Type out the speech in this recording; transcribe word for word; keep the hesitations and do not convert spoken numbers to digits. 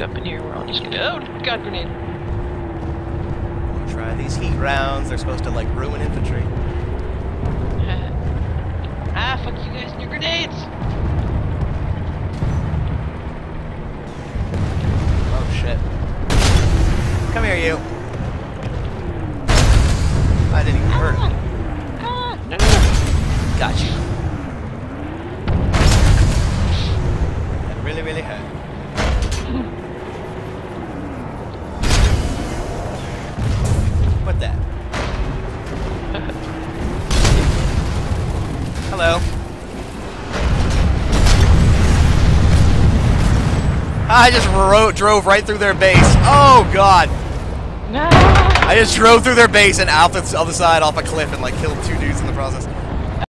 cooped up in here. We're all just gonna. Oh, God, grenade. Try these heat rounds. They're supposed to, like, ruin infantry. Ah, fuck you guys and your grenades! Oh, shit. Come here, you. I didn't even hurt him. Ah, no. Got you. That really, really hurt. What that? Hello. I just ro drove right through their base. Oh, God. No. I just drove through their base and out the other side off a cliff and, like, killed two dudes in the process.